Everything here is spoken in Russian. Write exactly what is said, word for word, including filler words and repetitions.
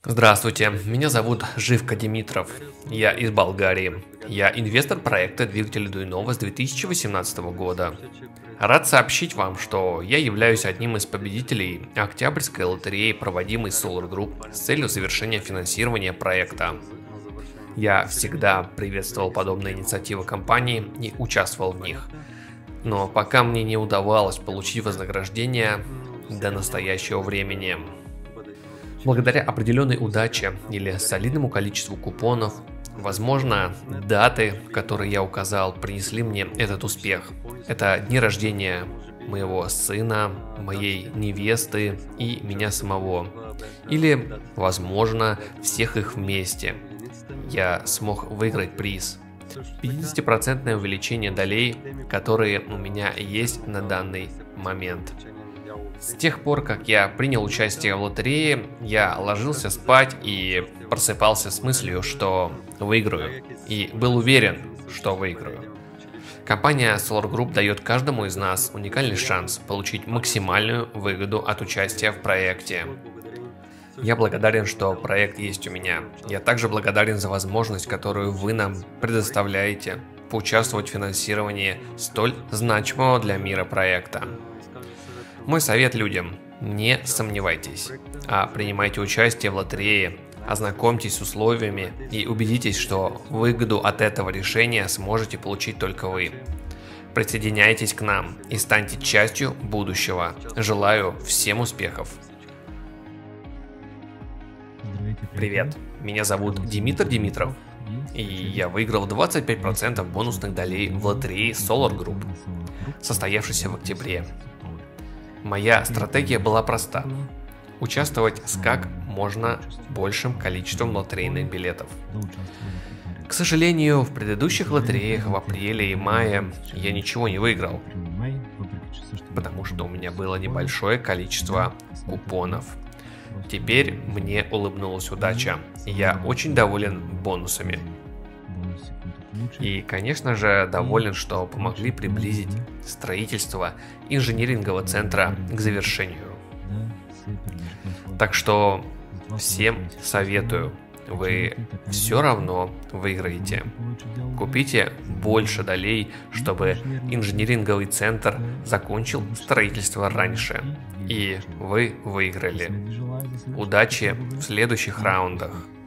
Здравствуйте, меня зовут Живка Димитров, я из Болгарии. Я инвестор проекта двигателя Дуйнова с две тысячи восемнадцатого года. Рад сообщить вам, что я являюсь одним из победителей Октябрьской лотереи, проводимой Solar Group с целью завершения финансирования проекта. Я всегда приветствовал подобные инициативы компании и участвовал в них. Но пока мне не удавалось получить вознаграждение до настоящего времени. Благодаря определенной удаче или солидному количеству купонов, возможно, даты, которые я указал, принесли мне этот успех. Это дни рождения моего сына, моей невесты и меня самого. Или, возможно, всех их вместе. Я смог выиграть приз. пятидесятипроцентное увеличение долей, которые у меня есть на данный момент. С тех пор, как я принял участие в лотерее, я ложился спать и просыпался с мыслью, что выиграю. И был уверен, что выиграю. Компания Solar Group дает каждому из нас уникальный шанс получить максимальную выгоду от участия в проекте. Я благодарен, что проект есть у меня. Я также благодарен за возможность, которую вы нам предоставляете, поучаствовать в финансировании столь значимого для мира проекта. Мой совет людям: не сомневайтесь, а принимайте участие в лотерее, ознакомьтесь с условиями и убедитесь, что выгоду от этого решения сможете получить только вы. Присоединяйтесь к нам и станьте частью будущего. Желаю всем успехов. Привет, меня зовут Димитр Димитров, и я выиграл двадцать пять процентов бонусных долей в лотерее Solar Group, состоявшейся в октябре. Моя стратегия была проста: участвовать с как можно большим количеством лотерейных билетов. К сожалению, в предыдущих лотереях в апреле и мае я ничего не выиграл, потому что у меня было небольшое количество купонов. Теперь мне улыбнулась удача, и я очень доволен бонусами. И, конечно же, доволен, что помогли приблизить строительство инжинирингового центра к завершению. Так что всем советую, вы все равно выиграете. Купите больше долей, чтобы инжиниринговый центр закончил строительство раньше, и вы выиграли. Удачи в следующих раундах.